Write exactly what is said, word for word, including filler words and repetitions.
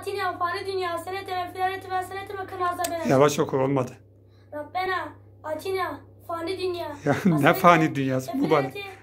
atina fani dünya senete ve filanete ve senete ve kanazabene. Yavaş oku, olmadı. Rabbena atina fani dünya. Ya ne fani dünyası bu bana.